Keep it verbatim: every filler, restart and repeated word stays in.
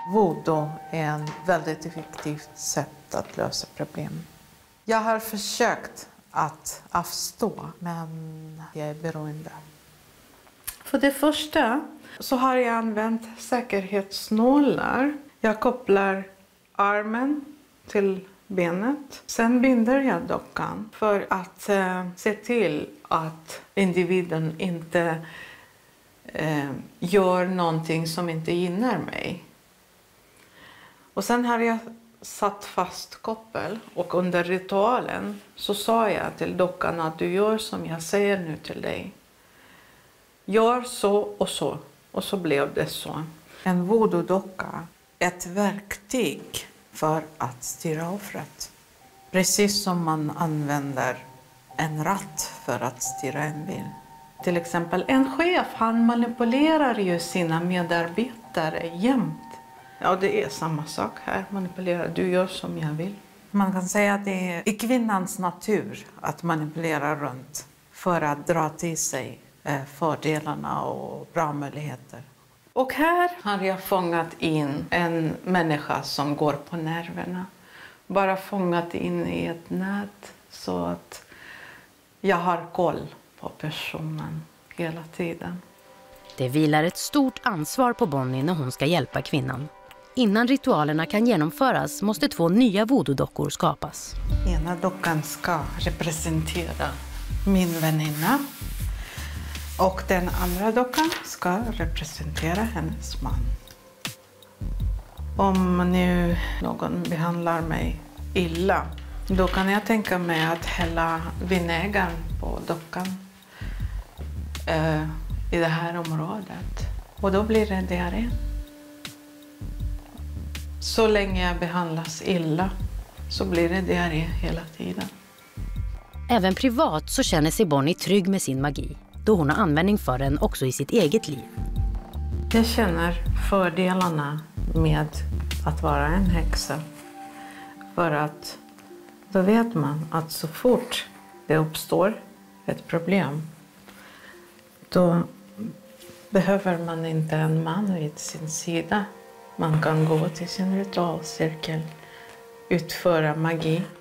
Voodoo är ett väldigt effektivt sätt att lösa problem. Jag har försökt att avstå, men jag är beroende. För det första så har jag använt säkerhetsnålar. Jag kopplar armen till benet. Sen binder jag dockan för att eh, se till att individen inte eh, gör någonting som inte gynnar mig. Och sen har jag satt fast koppel, och under ritualen så sa jag till dockan att du gör som jag säger nu till dig. Gör så och så, och så blev det så. En voodoo-docka är ett verktyg för att styra offret. Precis som man använder en ratt för att styra en bil. Till exempel en chef, han manipulerar ju sina medarbetare jämt. Ja, det är samma sak här. Manipulera, du gör som jag vill. Man kan säga att det är i kvinnans natur att manipulera runt för att dra till sig fördelarna och bra möjligheter. Och här har jag fångat in en människa som går på nerverna. Bara fångat in i ett nät så att jag har koll på personen hela tiden. Det vilar ett stort ansvar på Bonnie när hon ska hjälpa kvinnan. Innan ritualerna kan genomföras måste två nya voodoo-dockor skapas. Ena dockan ska representera min väninna. Och den andra dockan ska representera hennes man. Om nu någon behandlar mig illa, då kan jag tänka mig att hälla vinägern på dockan eh, i det här området. Och då blir det diarré. Så länge jag behandlas illa så blir det diarré hela tiden. Även privat så känner sig Bonnie trygg med sin magi, då hon har användning för den också i sitt eget liv. Jag känner fördelarna med att vara en häxa. För att då vet man att så fort det uppstår ett problem, då behöver man inte en man vid sin sida. Man kan gå till sin ritualcirkel, utföra magi